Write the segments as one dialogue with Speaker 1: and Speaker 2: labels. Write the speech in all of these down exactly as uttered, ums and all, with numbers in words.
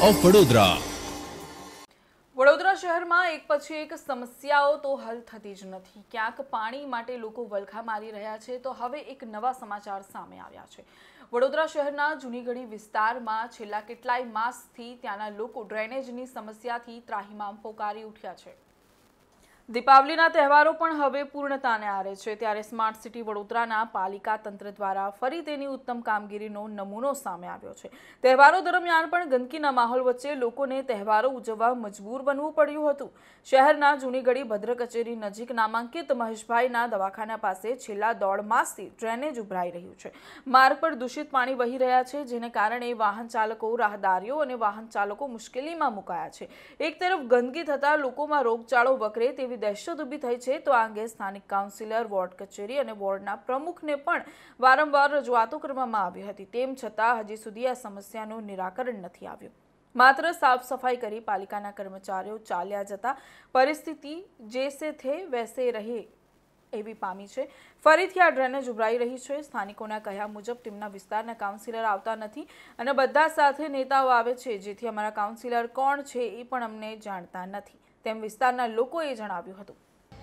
Speaker 1: Of Vadodara.
Speaker 2: Vadodara શહેરમાં એક પછી એક સમસ્યાઓ તો હલ થતી જ નથી। ક્યાંક પાણી માટે લોકો વલખા મારી રહ્યા છે તો હવે એક નવા સમાચાર સામે આવ્યા છે। વડોદરા શહેરના જૂનીગઢી વિસ્તારમાં છેલ્લા કેટલાય માસથી ત્યાંના લોકો ડ્રેનેજની સમસ્યાથી ત્રાહિમામ પોકારી ઉઠ્યા છે। દીપાવલીના તહેવારો પણ હવે પૂર્ણતાને આરે છે ત્યારે સ્માર્ટ સિટી વડોદરાના પાલિકા તંત્ર દ્વારા ફરી તેની ઉત્તમ કામગીરીનો નમૂનો સામે આવ્યો છે। તહેવારો દરમિયાન પણ ગંદકીના માહોલ વચ્ચે લોકોને તહેવારો ઉજવવા મજબૂર બનવું પડ્યું હતું। શહેરના જૂનીગઢી ભદ્ર કચેરી નજીક નામાંકિત મહેશભાઈના દવાખાના પાસે છેલ્લા દોઢ માસથી ડ્રેનેજ ઉભરાઈ રહ્યું છે। માર્ગ પર દૂષિત પાણી વહી રહ્યા છે જેને કારણે વાહન ચાલકો, રાહદારીઓ અને વાહન ચાલકો મુશ્કેલીમાં મુકાયા છે। એક તરફ ગંદકી થતા લોકોમાં રોગચાળો વકરે તેવી દહેશત ઊભી થઈ છે તો આ અંગે સ્થાનિક કાઉન્સિલર, વોર્ડ કચેરી અને વોર્ડના પ્રમુખને પણ વારંવાર રજૂઆતો કરવામાં આવી હતી। તેમ છતાં હજી સુધી આ સમસ્યાનું નિરાકરણ નથી આવ્યું। માત્ર સાફ સફાઈ કરી પાલિકાના કર્મચારીઓ ચાલ્યા જતા પરિસ્થિતિ જેસે થે વૈસે રહે એવી પામી છે। ફરીથી આ ડ્રેનેજ ઉભરાઈ રહી છે। સ્થાનિકોના કહ્યા મુજબ તેમના વિસ્તારના કાઉન્સિલર આવતા નથી અને બધા સાથે નેતાઓ આવે છે જેથી અમારા કાઉન્સિલર કોણ છે એ પણ અમને જાણતા નથી તેમ વિસ્તારના લોકોએ જણાવ્યું હતું।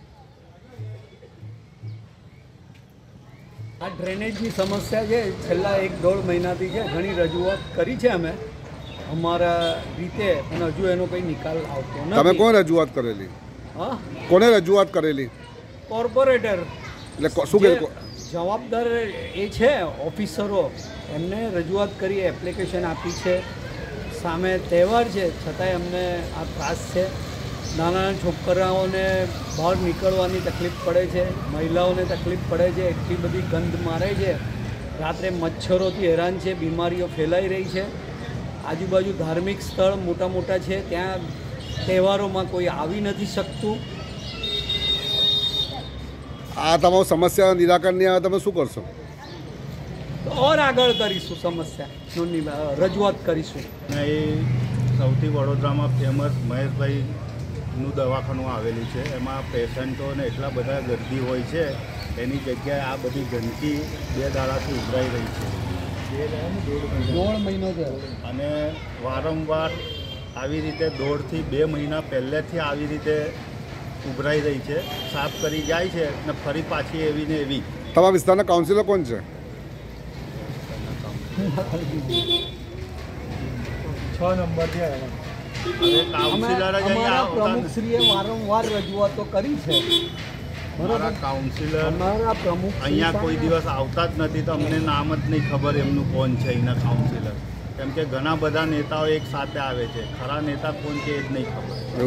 Speaker 3: આ ડ્રેનેજની સમસ્યા છે છેલ્લા એક દોઢ મહિનાથી છે। ઘણી રજૂઆત કરી છે અમે અમારા રીતે પણ હજુ એનો કંઈ નિકાલ આવતો નથી।
Speaker 4: તમે કોને રજૂઆત કરેલી?
Speaker 3: હા,
Speaker 4: કોને રજૂઆત કરેલી?
Speaker 3: કોર્પોરેટર
Speaker 4: એટલે શું કે
Speaker 3: જવાબદાર એ છે ઓફિસરો, એમને રજૂઆત કરી, એપ્લિકેશન આપી છે। સામે તહેવાર છે છતાંય અમને આ ત્રાસ છે। નાના નાના છોકરાઓને બહાર નીકળવાની તકલીફ પડે છે, મહિલાઓને તકલીફ પડે છે, એટલી બધી ગંધ મારે છે, રાત્રે મચ્છરોથી હેરાન છે, બીમારીઓ ફેલાઈ રહી છે। આજુબાજુ ધાર્મિક સ્થળ મોટા મોટા છે, ત્યાં તહેવારોમાં કોઈ આવી નથી શકતું।
Speaker 4: આ તમારું સમસ્યા નિરાકરણ નહીં આવે તમે શું કરશો?
Speaker 3: તો ઓર આગળ કરીશું, સમસ્યાનું રજૂઆત કરીશું।
Speaker 5: એ સૌથી વડોદરામાં ફેમસ મહેશભાઈ નું દવાખાનું આવેલું છે। એમાં પેશન્ટોને એટલા બધા ગંદકી હોય છે, એની જગ્યાએ આ બધી ગંદકી બે દાડાથી ઉભરાઈ રહી છે,
Speaker 3: દોઢ મહિનો થયો
Speaker 5: અને વારંવાર આવી રીતે દોઢથી બે મહિના પહેલેથી આવી રીતે ઉભરાઈ રહી છે। સાફ કરી જાય છે અને ફરી પાછી એવી ને એવી।
Speaker 4: તમારા વિસ્તારના કાઉન્સિલર કોણ છે?
Speaker 3: છ નંબરથી આવ્યા।
Speaker 5: કાઉન્સિલર જ
Speaker 3: અમારા પ્રમુખશ્રીએ વારંવાર રજૂઆતો કરી છે।
Speaker 5: અમારા કાઉન્સિલર
Speaker 3: અમારા પ્રમુખ
Speaker 5: અહીંયા કોઈ દિવસ આવતા જ નથી તો અમને નામ જ નહીં ખબર એમનું કોણ છે અહીંના કાઉન્સિલર, કેમ કે ઘણા બધા નેતાઓ એક સાથે આવે છે, ખરા નેતા કોણ છે એ જ નહીં ખબર।